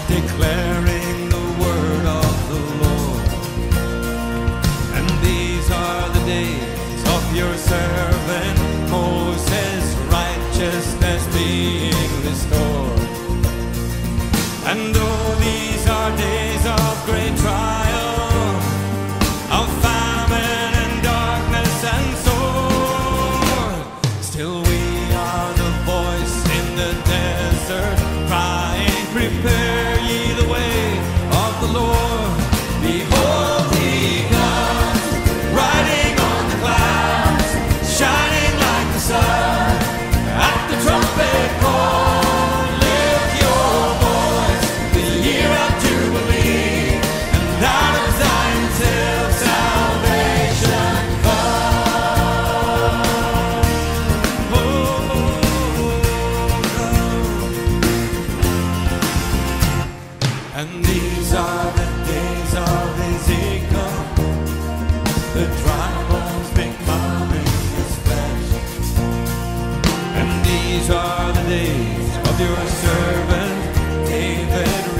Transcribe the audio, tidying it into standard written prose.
declaring the word of the Lord. And these are the days of your servant Moses, righteousness being restored. And though these are days of great trial, of famine and darkness and sword, still we are the voice in the desert, crying, prepare ye the way of the Lord. Behold, he comes, riding on the clouds, shining like the sun, at the trumpet call. Lift your voice, the year of Jubilee, and out of Zion till salvation comes. Oh, and these are the days of Ezekiel, the dry bones becoming his flesh. And these are the days of your servant David,